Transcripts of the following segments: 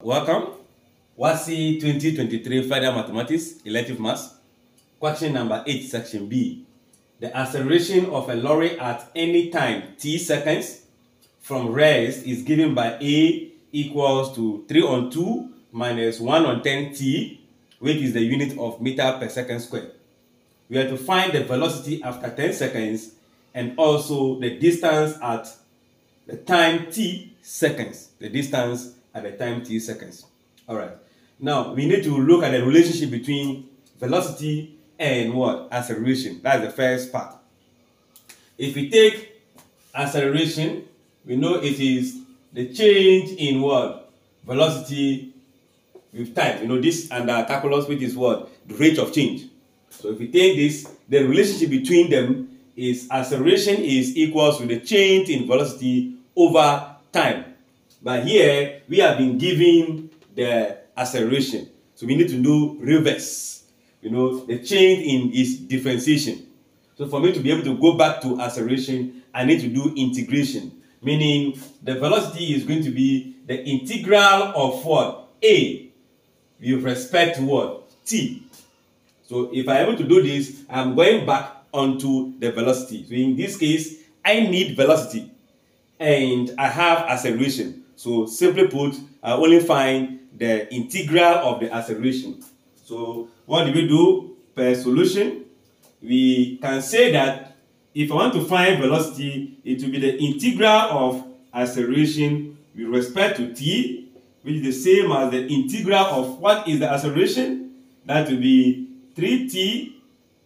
Welcome. WASSCE 2023 Further Mathematics Elective Maths. Question number 8, section B. The acceleration of a lorry at any time t seconds from rest is given by A equals to 3 on 2 minus 1 on 10 t, which is the unit of meter per second squared. We have to find the velocity after 10 seconds and also the distance at the time t seconds. The distance at the time t seconds. All right. Now we need to look at the relationship between velocity and what? Acceleration. That's the first part. If we take acceleration, we know it is the change in what? Velocity with time. You know this under calculus, which is what? The rate of change. So if we take this, the relationship between them is acceleration is equals to the change in velocity over time. But here we have been given the acceleration, so we need to know reverse. You know, the change in is differentiation. So for me to be able to go back to acceleration, I need to do integration, meaning the velocity is going to be the integral of what? A with respect to what? T. So if I'm able to do this, I'm going back onto the velocity. So in this case, I need velocity and I have acceleration. So simply put, I only find the integral of the acceleration. So what do we do per solution? We can say that if I want to find velocity, it will be the integral of acceleration with respect to t, which is the same as the integral of what is the acceleration? That will be 3t,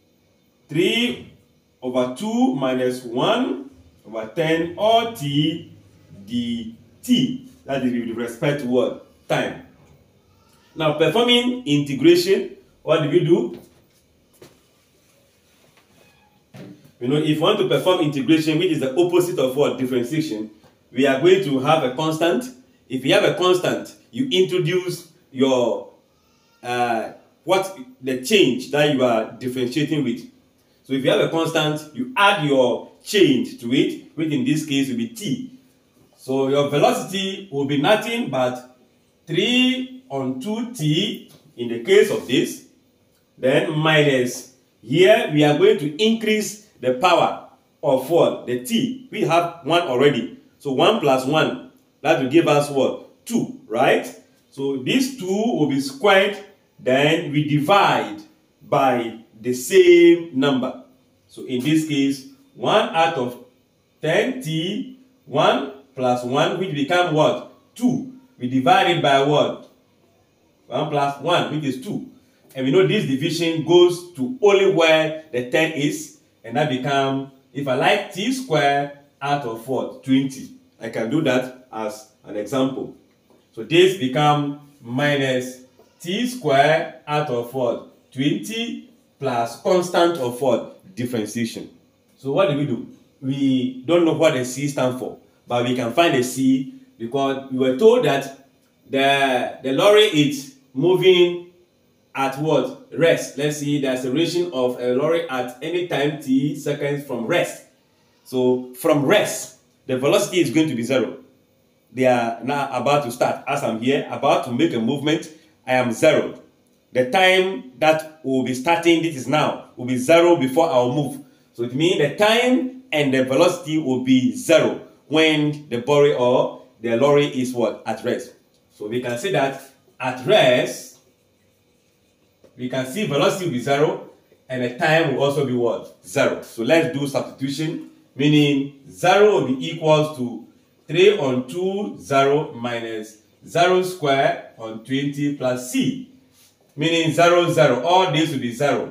3 over 2 minus 1 over 10 or t dt. That is with respect to what? Time. Now performing integration, what do we do? You know, if you want to perform integration, which is the opposite of what? Differentiation, we are going to have a constant. If you have a constant, you introduce your what the change that you are differentiating with. So if you have a constant, you add your change to it, which in this case will be t. So your velocity will be nothing but 3 on 2t in the case of this, then minus, here we are going to increase the power of what? The t. We have 1 already. So 1 plus 1, that will give us what? 2, right? So this 2 will be squared, then we divide by the same number. So in this case, 1 out of 10t, 1 plus 1, which become what? 2. We divide it by what? 1 plus 1, which is 2. And we know this division goes to only where the 10 is, and that become, if I like t squared out of what? 20. I can do that as an example. So this become minus t squared out of what? 20 plus constant of what? Differentiation. So what do? We don't know what the c stands for, but we can find the c because we were told that the lorry is moving at what? Rest. Let's see the acceleration of a lorry at any time t seconds from rest. So from rest, the velocity is going to be 0. They are now about to start. As I'm here, about to make a movement, I am 0. The time that will be starting, this is now, will be 0 before I'll move. So it means the time and the velocity will be 0 when the lorry or the lorry is what? At rest. So we can say that at rest, we can see velocity will be 0 and the time will also be what? 0. So let's do substitution, meaning 0 will be equals to 3 on 2, 0 minus 0 squared on 20 plus c, meaning 0, 0. All this will be 0.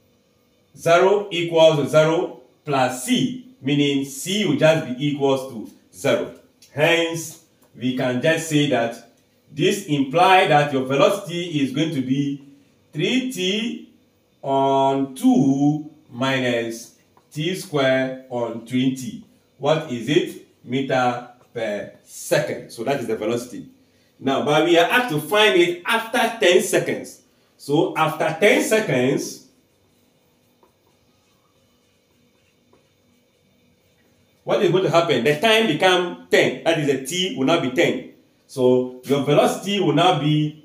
0 equals to 0 plus c, meaning c will just be equals to 0. Hence, we can just say that this implies that your velocity is going to be 3t on 2 minus t squared on 20. What is it? Meter per second. So that is the velocity. Now, but we are asked to find it after 10 seconds. So after 10 seconds, what is going to happen? The time become 10. That is, the t will now be 10. So your velocity will now be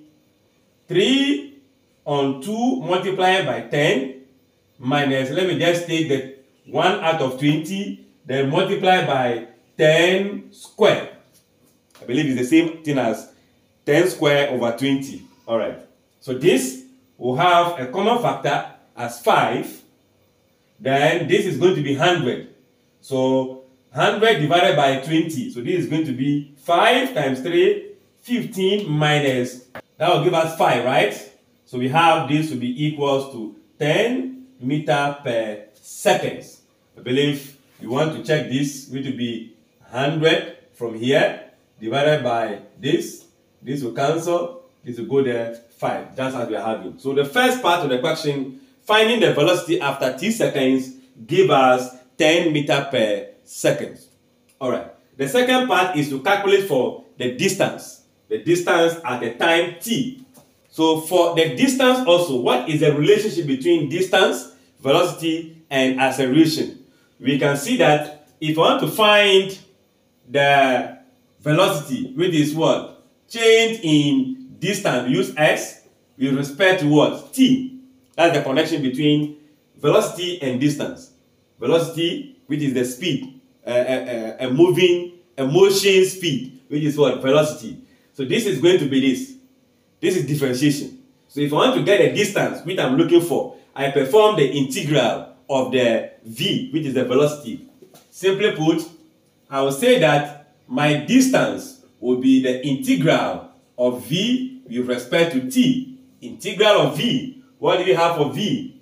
3 on 2 multiplied by 10 minus, let me just take the 1 out of 20, then multiply by 10 square. I believe it's the same thing as 10 square over 20. All right. So this will have a common factor as 5. Then this is going to be 100. So 100 divided by 20. So this is going to be 5 times 3, 15 minus, that will give us 5, right? So we have this to be equals to 10 meter per second. I believe you want to check this, which will be 100 from here divided by this. This will cancel. This will go there, 5, just as we are having. So the first part of the question, finding the velocity after t seconds, give us 10 meter per second. All right. The second part is to calculate for the distance at a time t. So for the distance also, what is the relationship between distance, velocity, and acceleration? We can see that if I want to find the velocity, which is what? Change in distance, use s with respect to what? T. That's the connection between velocity and distance. Velocity, which is the speed, a motion speed, which is what? Velocity. So this is going to be this. This is differentiation. So if I want to get a distance, which I'm looking for, I perform the integral of the v, which is the velocity. Simply put, I will say that my distance will be the integral of v with respect to t. Integral of v. What do we have for v?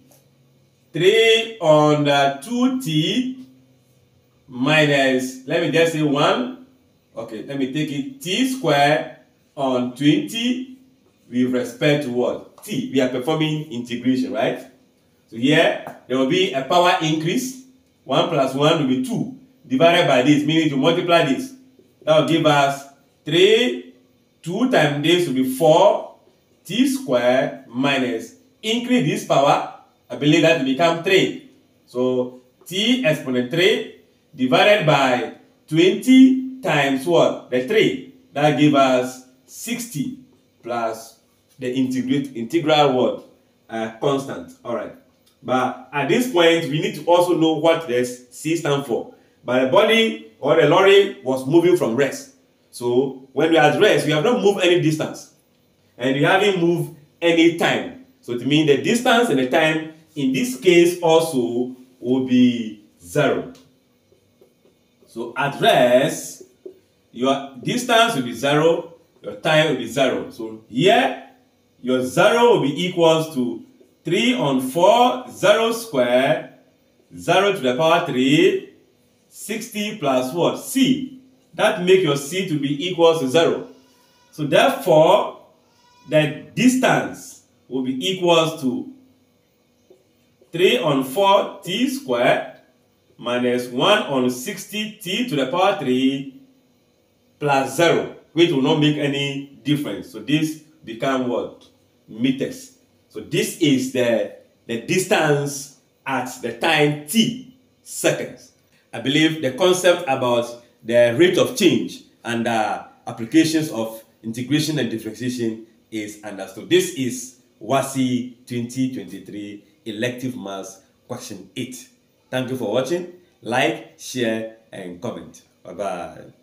3 on 2t minus, let me just say 1. Okay, let me take it, t squared on 20 with respect to what? T. We are performing integration, right? So here, there will be a power increase. 1 plus 1 will be 2. Divided by this, meaning to multiply this. That will give us 3. 2 times this will be 4. T squared minus, increase this power. I believe that will become 3. So, t exponent 3 divided by 20 times what? The 3. That gives us 60 plus the integral word constant. All right. But at this point, we need to also know what the C stands for. But the body or the lorry was moving from rest. So when we are at rest, we have not moved any distance. And we haven't moved any time. So it means the distance and the time in this case also will be 0. So at rest, your distance will be 0. Your time will be 0. So here, your 0 will be equals to 3 on 4, 0 squared, 0 to the power 3, 60 plus what? C. That makes your C to be equals to 0. So therefore, the distance will be equals to 3 on 4 t squared minus 1 on 60 t to the power 3 plus 0, which will not make any difference. So this becomes what? Meters. So this is the distance at the time t seconds. I believe the concept about the rate of change and the applications of integration and differentiation is understood. This is WASSCE 2023 Elective Maths Question 8. Thank you for watching. Like, share, and comment. Bye-bye.